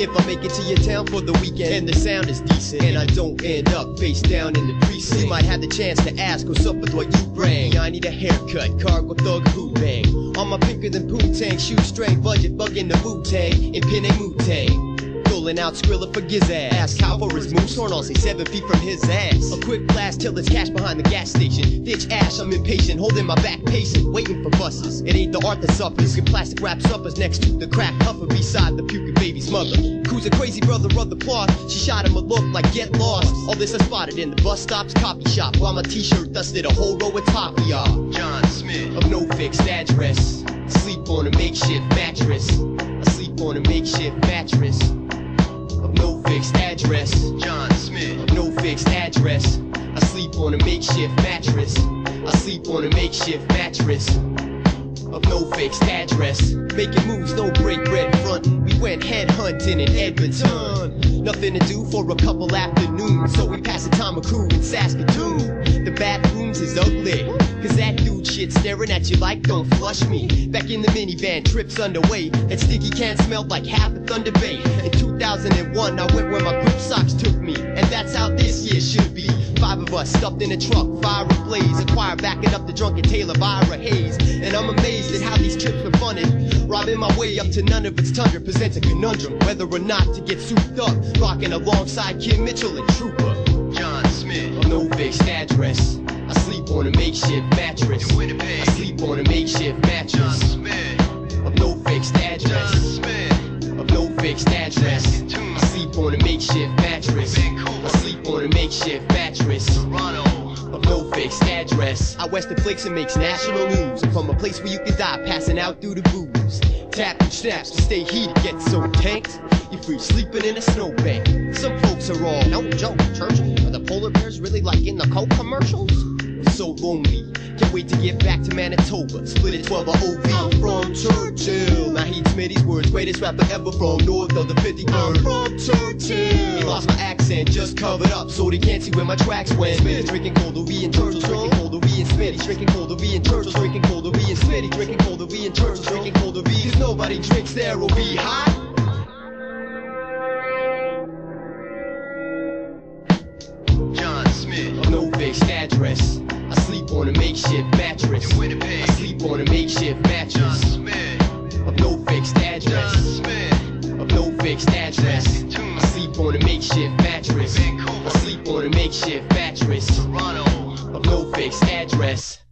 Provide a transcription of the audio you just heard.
if I make it to your town for the weekend and the sound is decent, and I don't end up face down in the precinct, you might have the chance to ask what's up with what you bring. I need a haircut, cargo thug, who bang. On my pinker than Poontang, shoestring, budget bugging the Wu-Tang, and pin a Wu-Tang. Pulling out Skrilla for Gizzazz. Ask Kyle for his moose horn, I'll say 7 feet from his ass. A quick blast till it's cash behind the gas station. Ditch ash, I'm impatient, holding my back pacing, waiting for buses. It ain't the art that suffers. You can plastic wrap suppers next to the crack puffer beside the puking baby's mother. Who's a crazy brother of the cloth? She shot him a look like get lost. All this I spotted in the bus stop's coffee shop, while my t-shirt dusted a whole row of toffee off. John Smith of no fixed address. Sleep on a makeshift mattress. I sleep on a makeshift mattress. Of no fixed address. John Smith of no fixed address. I sleep on a makeshift mattress. I sleep on a makeshift mattress. Of no fixed address. Making moves, no break bread frontin'. We went head hunting in Edmonton. Nothing to do for a couple afternoons, so we passed the time of crew in Saskatoon. The bathrooms is ugly, cause that dude shit staring at you like don't flush me. Back in the minivan, trips underway. That sticky can smelled like half of Thunder Bay. In 2001, I went where my grip socks took me, and that's how this year should be. 5 of us stuffed in a truck, fire ablaze. A choir backing up the drunken tale of Ira Hayes. And I'm amazed at how these trips are funded. Robbing my way up to none of its tundra presents a conundrum, whether or not to get souped up. Rocking alongside Kim Mitchell and Trooper. John Smith of no fixed address. I sleep on a makeshift mattress. I sleep on a makeshift mattress. John Smith of no fixed address. John Smith of no fixed address. I sleep on a makeshift mattress. I sleep on a makeshift mattress. Toronto of no fixed address. Out west it flakes and makes national news. I'm from a place where you can die passing out through the booze. Tap your snaps to stay heated, get so tanked. You free sleeping in a snowbank. Some folks are all, no joke, Churchill. Are the polar bears really like in the Coke commercials? I'm so lonely, can't wait to get back to Manitoba. Split at 12 OV. I'm from Churchill. Now heed Smitty's words, greatest rapper ever from north of the 53rd. I'm from Churchill. He lost my accent, just covered up so they can't see where my tracks went. Smitty drinking Colder-V and Churchill, drinking Colder-V and Smitty, drinking Colder-V and Churchill, drinking Colder-V and Smitty, drinking Colder-V and Churchill, drinking Colder-V. Cause nobody drinks there will be hot. Of no fixed address. I sleep on a makeshift mattress. I sleep on a makeshift mattress. Of no fixed address. Of no fixed address. I sleep on a makeshift mattress. I sleep on a makeshift mattress. Of no fixed address.